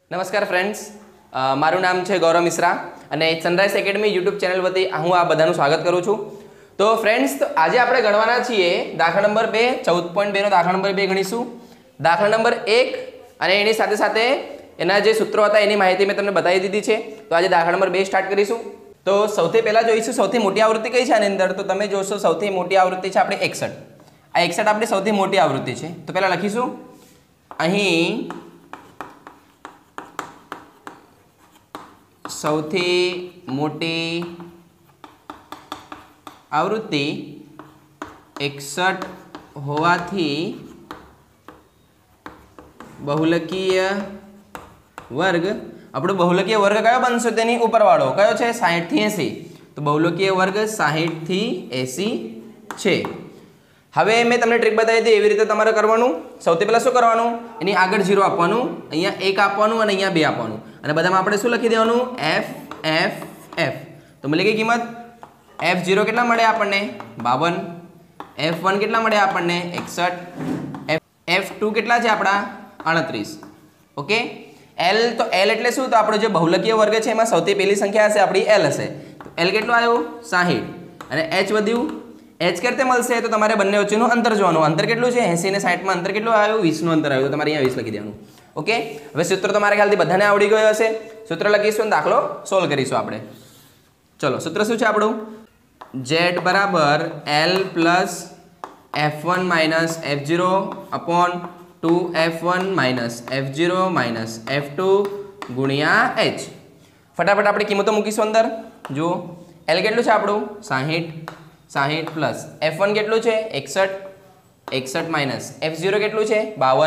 નમસ્કાર ફ્રેન્ડ્સ, મારું નામ છે ગૌરવ મિશ્રા અને સનરાઈઝ એકેડમી યુટ્યુબ ચેનલ વતી હું આ બધાનું સ્વાગત કરું છું. તો ફ્રેન્ડ્સ, આજે આપણે ગણવાના છીએ દાખલા નંબર 2 14.2 નો દાખલા નંબર 2 ગણીશું. દાખલા નંબર 1 અને એની સાથે સાથે એના જે સૂત્રો હતા એની માહિતી મેં તમને બતાવી દીધી છે. તો આજે દાખલા નંબર 2 સ્ટાર્ટ કરીશું. તો સૌથી પહેલા જોઈશું સૌથી મોટી આવૃત્તિ કઈ છે આની અંદર. તો તમે જોશો સૌથી મોટી આવૃત્તિ છે આપણી 61. આ 61 આપણી સૌથી મોટી આવૃત્તિ છે. તો પહેલા લખીશું અહીં સૌથી મોટી આવૃત્તિ 61 હોવાથી બહુલકીય વર્ગ, આપણો બહુલકીય વર્ગ કયો બનશે? તેની ઉપરવાળો કયો છે? 60 થી 80. તો બહુલકીય વર્ગ 60 થી 80 છે. હવે મેં તમને ટ્રીક બતાવી હતી એવી રીતે તમારે કરવાનું. સૌથી પહેલાં શું કરવાનું? એની આગળ 0 આપવાનું, અહીંયા 1 આપવાનું અને અહીંયા 2 આપવાનું, અને બધામાં આપણે શું લખી દેવાનું? f f f. તો મળી ગઈ કિંમત. f0 કેટલા મળે આપણને? 52. f1 કેટલા મળે આપણને? 61. f2 કેટલા છે આપણા? 38. ઓકે. l તો l એટલે શું? તો આપણો જે બહુલકીય વર્ગ છે એમાં સૌથી પહેલી સંખ્યા હશે આપણી l હશે. તો l કેટલું આવ્યું? 60. અને h વધ્યું. h કરતે મળશે તો તમારે બંને વચ્ચેનું અંતર જોવાનું. અંતર કેટલું છે? 80 ને 60 માં અંતર કેટલું આવ્યું? 20 નું અંતર આવ્યું. તો તમારે અહીંયા 20 લખી દેવાનું. ઓકે. હવે સૂત્ર તો મારા ખ્યાલથી બધાને આવડી ગયો હશે. સૂત્ર લખીશું અને દાખલો સોલ્વ કરીશું આપણે. ચલો, સૂત્ર શું છે આપણું? z બરાબર l plus f1 minus f0 upon 2f1 minus f0 minus f2 ગુણ્યા h. ફટાફટ આપણે કિંમતો મૂકીશું અંદર. જુઓ, l કેટલું છે આપણું? 60 પ્લસ f1 કેટલું છે? 61 માઇનસ f0 કેટલું છે?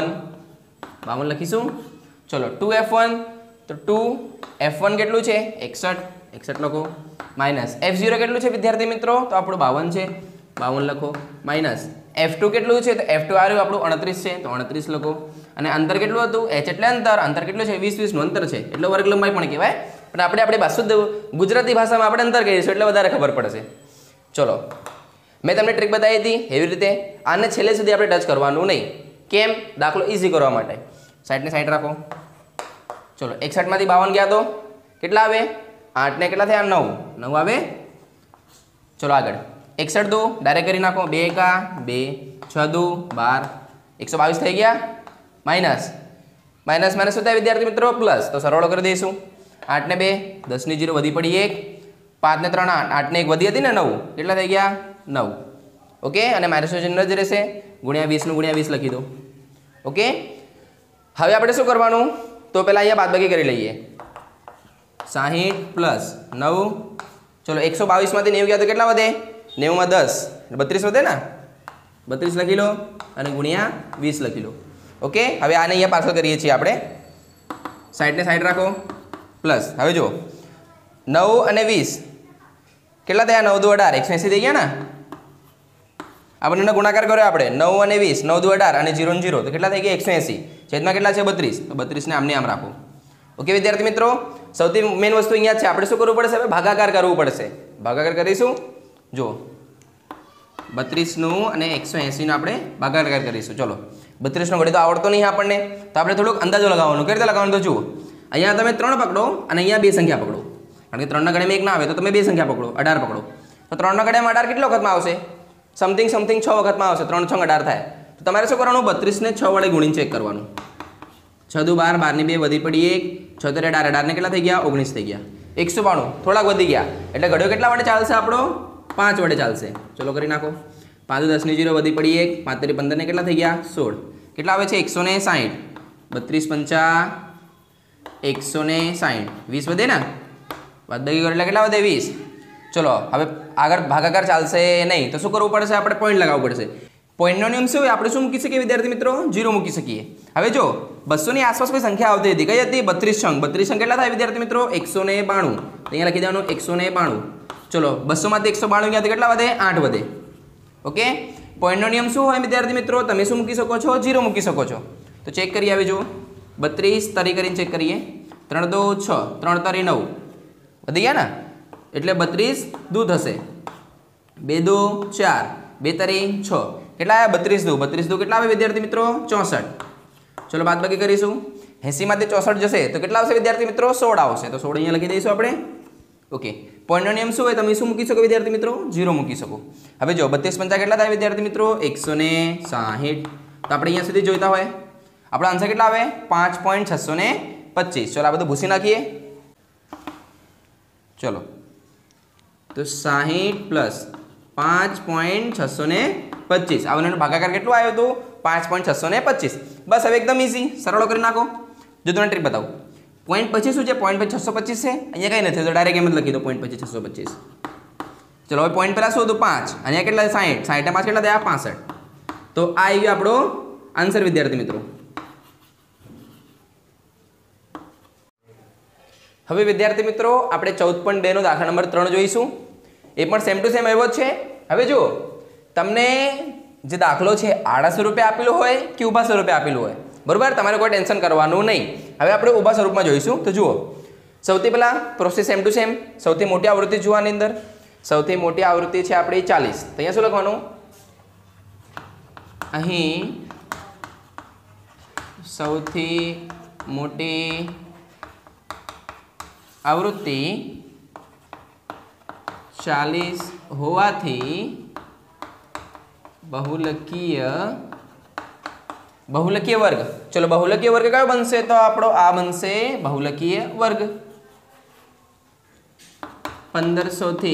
52 લખીશું. ચલો, 2f1 તો 2f1 કેટલું છે? 61 લખો. માઇનસ f0 કેટલું છે વિદ્યાર્થી મિત્રો? તો આપણું 52 છે, 52 લખો. માઇનસ f2 કેટલું છે? તો f2 આવ્યું આપણું 38 છે, તો 38 લખો. અને અંતર કેટલું હતું? h એટલે અંતર કેટલું છે? 20 નું અંતર છે, એટલે વર્ગ લંબાઈ પણ કહેવાય. પણ આપણે આપણી શુદ્ધ ગુજરાતી ભાષામાં આપણે અંતર કહીશું એટલે વધારે ખબર પડશે. ચલો, મેં તમને ટ્રીક બતાવી હતી એવી રીતે આને છેલ્લે સુધી આપણે ટચ કરવાનું નહીં. કેમ? દાખલો ઇઝી કરવા માટે. 60 ને 60 રાખો. ચલો, 61 માંથી 52 ગયા તો કેટલા આવે? 8 ને કેટલા થયા? 9 આવે. ચલો આગળ 61 દો ડાયરેક્ટ કરી નાખો. 2 એકા 2, 6 દો 12, 122 થઈ ગયા. માઇનસ શું થાય વિદ્યાર્થી મિત્રો? પ્લસ. તો સરવાળો કરી દઈશું. 8 ને 2 10 ની 0 વધી પડી 1, 5 ને 3 8, 8 ને 1 વધી હતી ને 9, કેટલા થઈ ગયા? 9. ઓકે. અને માઇનસનું ચિહ્ન જ રહેશે. ગુણ્યા 20 નું ગુણ્યા 20 લખી દો. ઓકે. હવે આપણે શું કરવાનું? તો પહેલાં અહીંયા બાદબાકી કરી લઈએ. 60 પ્લસ 9. ચલો, 122 માંથી 90 ગયા તો કેટલા વધે? 90 માં 10 32 વધે ને? 32 લખી લો અને ગુણ્યા 20 લખી લો. ઓકે. હવે આને અહીંયા પાછળ કરીએ છીએ આપણે. 60 ને 60 રાખો. પ્લસ હવે જો 9 અને 20 કેટલા થયા? 9 દુ 18, 180 થઈ ગયા ને? આ બંનેનો ગુણાકાર કર્યો આપણે. 9 અને 20, 9 દુ 18 અને 0 ને 0 તો કેટલા થઈ ગયા? 180. છેદમાં કેટલા છે? 32. તો 32 ને આમને આમ રાખો. ઓકે વિદ્યાર્થી મિત્રો, સૌથી મેઇન વસ્તુ અહીંયા છે. આપણે શું કરવું પડશે? હવે ભાગાકાર કરવું પડશે. ભાગાકાર કરીશું. જો 32 નું અને 180 નું આપણે ભાગાકાર કરીશું. ચલો, 32 નો ઘડી તો આવડતો નહીં આપણને, તો આપણે થોડુંક અંદાજો લગાવવાનો. કઈ રીતે લગાવવાનું? તો જુઓ, અહીંયા તમે 3 પકડો અને અહીંયા 2 સંખ્યા પકડો. કારણ કે 3 ના ગળેમાં 1 ના આવે તો તમે 2 સંખ્યા પકડો. 18 પકડો. તો 3 ના ગળેમાં 18 કેટલા વખતમાં આવશે? સમથિંગ 6 વખતમાં આવશે. 3 6 18 થાય. તો તમારે શું કરવાનું? 32 ને 6 વડે ગુણીને ચેક કરવાનું. 6 દુ 12, 12 ની 2 વધી પડી 1, 6 તેરે 18, 18 ને કેટલા થઈ ગયા? 19 થઈ ગયા. 192 થોડાક વધી ગયા. એટલે ઘડિયો કેટલા વડે ચાલશે આપણો? 5 વડે ચાલશે. ચલો કરી નાખો. 5 10 ની 0 વધી પડી 1, 5 તેરી 15 ને કેટલા થઈ ગયા? 16. કેટલા આવે છે? 160. 32 5 160. 20 વધે ને? બાદબાકી કરો એટલે કેટલા વધે? 20. ચલો, હવે આગળ ભાગાકાર ચાલશે નહીં તો શું કરવું પડશે? આપણે પોઈન્ટ લગાવવું પડશે. પોઈન્ટનો નિયમ શું હોય? આપણે શું મૂકી શકીએ વિદ્યાર્થી મિત્રો? 0 મૂકી શકીએ. હવે જો 200 ની આસપાસ કોઈ સંખ્યા આવતી હતી. કઈ હતી? 32 અંક. 32 અંક કેટલા થાય વિદ્યાર્થી મિત્રો? 192. તો અહીંયા લખી દેવાનું 192. ચલો, 200 માંથી 192 ગયા તો કેટલા વધે? 8 વધે. ઓકે. પોઈન્ટનો નિયમ શું હોય વિદ્યાર્થી મિત્રો? તમે શું મૂકી શકો છો? 0 મૂકી શકો છો. તો ચેક કરી આવે. જો 32 તરી કરીને ચેક કરીએ. 3 દો 6, 3 તરી 9 વધી ગયા ને? એટલે 32 દૂ થશે. 2 દો 4, 2 તરી 6. કેટલા આવ્યા? 32 દુ કેટલા આવે વિદ્યાર્થી મિત્રો? 64. चलो बादबाकी करीशुं 80 मांथी 64 जशे तो केटला आवशे विद्यार्थी मित्रों 16 आवशे तो 16 अहींया लखी दईशुं आपणे ओके पॉइंटनो नियम शुं होय तमे शुं मूकी शको विद्यार्थी मित्रों 0 मूकी शको हवे जो 32 पंचा केटला थाय विद्यार्थी मित्रों 160 तो आपणे अहींया सुधी जोईता होय आपणो आंसर केटला आवे 5.625 चलो आ बधुं भूसी नाखीए चलो तो 60 प्लस 5.625 आ बंनेनो भागाकार केटलो आव्यो तो 5.625 बस हवे एकदम इजी सरळो करी नाखो जो तमने ट्रीक बतावुं पॉइंट पछी शुं छे पॉइंट पछी 625 छे अहींया कई नथी तो डायरेक्ट एम ज लखी दो पॉइंट पछी 625 चलो हवे पॉइंट पहेला शुं हतुं 5 अहींया केटला 60 60 ने 5 केटला थया 65 तो आ आई गयो आपणो आंसर विद्यार्थी मित्रों हवे विद्यार्थी मित्रों आपणे 14.2 नो दाखला नंबर 3 जोईशुं ए पण सेम टू सेम एवो ज छे हवे जो तमने जे दाखलो छे आड़ा स्वरूपे आपेलो होय कि ऊभा स्वरूपे आपेलो होय बरोबर तमारे कोई टेन्शन करवानुं नहीं हवे आपणे ऊभा स्वरूपमां जोईशुं तो जुओ सौथी पहेला प्रोसेस सेम टू सेम सौथी मोटी आवृत्ति जुओ आनी अंदर सौथी मोटी आवृत्ति छे आपणी 40 तो अहींया शुं लखवानुं अहीं सौथी मोटी आवृत्ति 40 होवाथी बहुलकीय वर्ग चलो बहुलकीय वर्ग कयो बनशे तो आपणो आ बनशे बहुलकीय वर्ग 1500 थी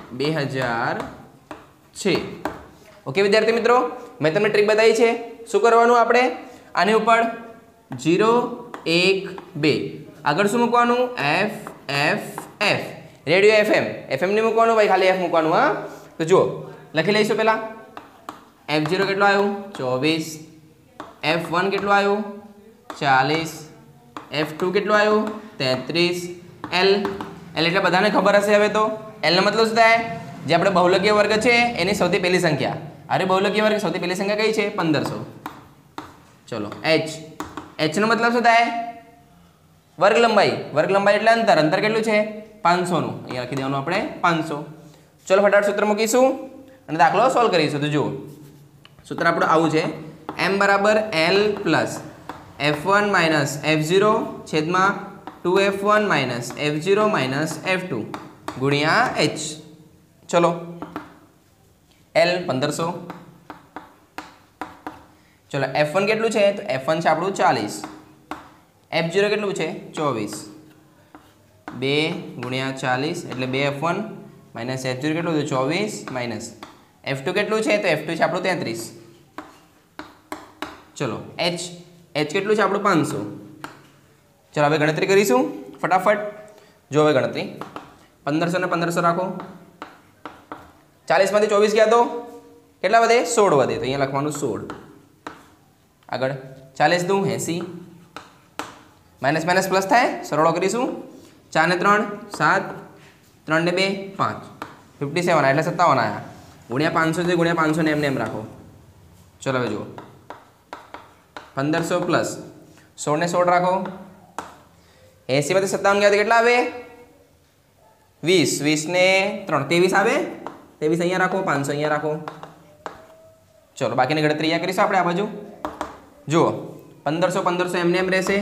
2006 ओके विद्यार्थी मित्रों मैं तमने ट्रीक बताई छे शुं करवानुं आपणे आनी उपर 0 1 2 आगळ शुं मूकवानुं F F F radio FM FM नहीं मूकवानुं भाई खाली एफ मूकवानुं हाँ तो जुओ लखी लईशुं पहेला F0 केटलो आव्यो 24 F1 केटलो आव्यो 40 F2 केटलो आव्यो 33 L એટલે બધાને ખબર હશે હવે તો L નો મતલબ શું થાય જે આપણે બહુલકીય વર્ગ છે એની સૌથી પહેલી સંખ્યા અરે બહુલકીય વર્ગ સૌથી પહેલી સંખ્યા કઈ છે 1500 ચલો H નો મતલબ શું થાય વર્ગ લંબાઈ એટલે અંતર કેટલું છે 500 નું અહીંયા લખી દેવાનું આપણે 500 ચલો ફટાફટ સૂત્ર મૂકીશું અને દાખલો સોલ્વ કરીશું તો જુઓ सूत्र આપણું આવું છે m બરાબર l plus f1 minus f0 છેદમાં 2f1 minus f0 minus f2 ગુણ્યા h ચલો l 1500 ચલો f1 કેટલું છે તો f1 છે આપણું 40 f0 કેટલું છે 24 2 ગુણ્યા 40 એટલે 2f1 માઇનસ f0 કેટલું છે 24 માઇનસ f2 કેટલું છે તો f2 છે આપણું 33 चलो h કેટલું છે આપણું 500 ચલો હવે ગણતરી કરીશું ફટાફટ જો હવે ગણતરી 1500 ને 1500 રાખો 40 માંથી 24 ગયા તો કેટલા વધે 16 વધે તો અહીંયા લખવાનું 16 આગળ 40 દુ 80 માઇનસ માઇનસ પ્લસ થાય સરળો કરીશું 4 ને 3 7 3 ને 2 5 57 એટલે 57 આયા गुणिया 500 से गुणिया 500 ने एम राखो चलो हवे जुओ 1500 प्लस 16 ने 16 राखो 80 में 57 गया तो केटला आवे 20 20 ने 3 23 आवे 23 अहींया राखो 500 अहींया राखो चलो बाकीनी गणतरी अहींया करीशुं आपणे आ बाजू जुओ 1500 1500 एम रहेशे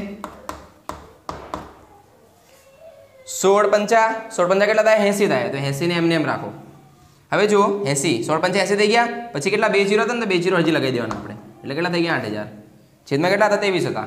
16 पंचा केटला थाय 80 थाय तो 80 ने एम राखो हवे जुओ 80 16 पंचा 80 थई गया पछी केटला 2 0 था ने 2 0 हजी लगाई देवाना आपणे એટલે કેટલા થઈ ગયા 8000 છેદમાં કેટલા હતા 23 હતા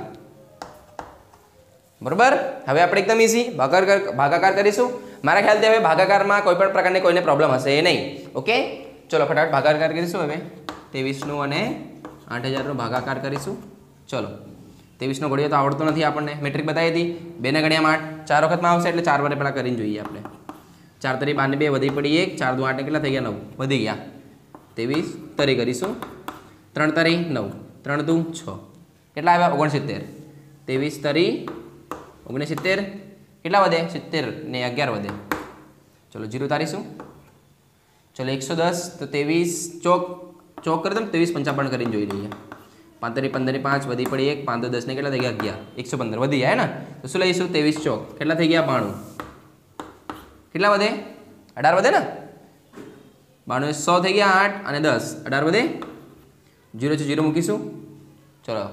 બરોબર હવે આપણે એકદમ ઈઝી ભાગાકાર કરીશું મારા ખ્યાલથી હવે ભાગાકારમાં કોઈ પણ પ્રકારની કોઈને પ્રોબ્લેમ હશે નહીં ઓકે ચલો ફટાફટ ભાગાકાર કરીશું હવે 23 નો અને 8000 નો ભાગાકાર કરીશું ચલો 23 નો ઘડિયો તો આવડતો નથી આપણને મેટ્રિક બતાવી હતી 2 ને ગણ્યા 8 4 વખતમાં આવશે એટલે 4 વારે પહેલા કરીને જોઈએ આપણે 4 તરી 12 2 વધી પડી 1 4 2 8 ને કેટલા થઈ ગયા 9 વધી ગયા 23 તરી કરીશું 3 તરી 9 3 2 6 કેટલા આવ્યા 69 23 તરી 69 કેટલા વધે 70 ને 11 વધે ચલો 0 તારીશું ચલો 110 તો 23 ચોક કરી દઉં 23 55 કરીને જોઈ લઈએ 5 તરી 15 5 વધી પડી 1 5 10 ને કેટલા થઈ ગયા 11 115 વધી ગયા હે ને તો શું લઈશું 23 ચોક કેટલા થઈ ગયા 92 કેટલા વધે 18 વધે ને 92 100 થઈ ગયા 8 અને 10 18 વધે 0 છે 0 મૂકીશું ચલો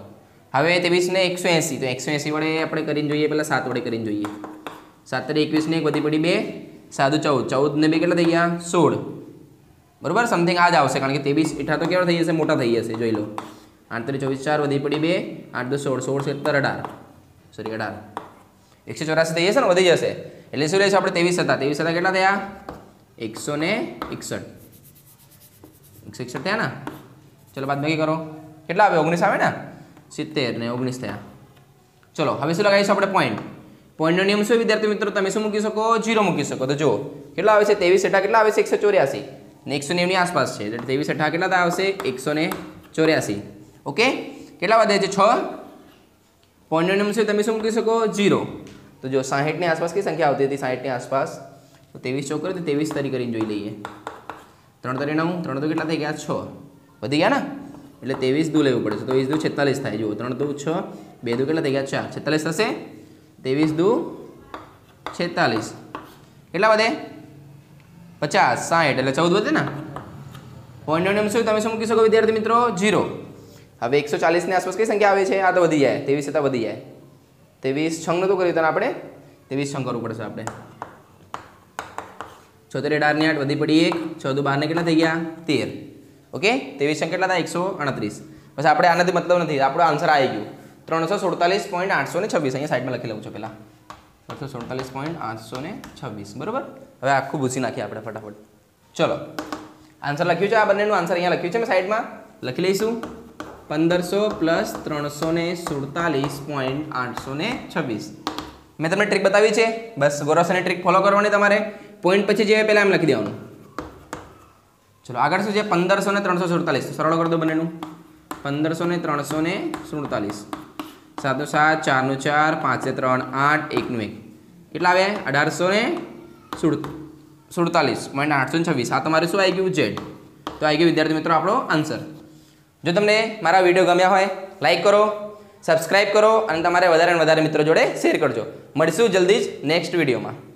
હવે 23 ને 180 તો 180 વડે આપણે કરીને જોઈએ, પહેલાં 7 વડે કરીને જોઈએ. 7 × 21 ને 1 વધી પડી 2, સાદું 14, 14 ને 2 કેટલા થઈ ગયા 16. બરાબર, સમથિંગ આ જ આવશે કારણ કે 23 ઈઠા તો કેવા થઈ જશે, મોટા થઈ જશે. જોઈ લો 8 × 24 4 વધી પડી 2, 8 × 2 16, 16 17 18, સોરી 18, 184 થઈ જશે ને, વધી જશે. એટલે શું લઈશું આપણે 23 હતા, 23 હતા કેટલા થયા 161, 161 થયા ને. ચલો બાદબાકી કરો, કેટલા આવે 19 આવે ને, 70 ને 19 થયા. ચલો હવે શું લગાવીશું આપણે પોઈન્ટ. પોઈન્ટનો નિયમ શું વિદ્યાર્થી મિત્રો, તમે શું મૂકી શકો 0 મૂકી શકો. તો જો કેટલા આવે છે 23 હેઠા કેટલા આવે છે 184 ને 190 ની આસપાસ છે, એટલે 23 હેઠા કેટલા આવશે 184. ઓકે, કેટલા વધે છે 6. પોઈન્ટનો નિયમ શું, તમે શું મૂકી શકો 0. તો જો 60 ની આસપાસ કઈ સંખ્યા આવતી હતી 60 ની આસપાસ, તો 23 ચોક કરે તો 23 તરી કરીને જોઈ લઈએ. 3 તરી 9, 3 તો કેટલા થઈ ગયા 6, વધી ગયા ને, એટલે 23 દૂ લેવું પડે છે. તો 23 દૂ 46 થાય. જુઓ 3 દૂ 6, 2 દૂ કેટલા થઈ ગયા 4, 46 થશે. 23 દૂ 46, કેટલા વધે 50, 60 એટલે 14 વધે ને. પોઈન્ટનો નિયમ શું, તમે શું મૂકી શકો વિદ્યાર્થી મિત્રો 0. હવે 140 ની આસપાસ કઈ સંખ્યા આવે છે, આ તો વધી જાય 23 છતાં વધી જાય. 23 છંગ નતું કર્યું તો આપણે 23 છંગ કરવું પડશે આપણે. 76 18 ની 8 વધી પડી 1, 14 12 ને કેટલા થઈ ગયા 13. ઓકે, 23 છંગ કેટલા થાય 138. બસ આપણે આનાથી મતલબ નથી, આપણો આન્સર આવી ગયો 347.826. અહીંયા સાઈડમાં લખી લઉં છું પહેલાં 347.826. બરાબર. હવે આખું ભૂસી નાખીએ આપણે ફટાફટ. ચલો આન્સર લખ્યું છે, આ બંનેનું આન્સર અહીંયા લખ્યું છે, મેં સાઈડમાં લખી લઈશું. 1500 + 347.826. મેં તમને ટ્રીક બતાવી છે, બસ ગૌરવસરની ટ્રીક ફોલો કરવાની તમારે. પોઈન્ટ પછી જે પહેલાં એમ લખી દેવાનું. ચલો આગળ શું છે 1500 ને 347, સરળ કરી દો બંનેનું. 1500 ને 347, 7 નું 7, 4 નું 4, 5 ને 3 8, 1 નું 1, કેટલા આવ્યા 1847.826. આ તમારે શું આવી ગયું Z. તો આવી ગયું વિદ્યાર્થી મિત્રો આપણો આન્સર. જો તમને મારા વિડીયો ગમ્યા હોય લાઈક કરો, સબસ્ક્રાઈબ કરો અને તમારે વધારે ને વધારે મિત્રો જોડે શેર કરજો. મળીશું જલ્દી જ નેક્સ્ટ વિડીયોમાં.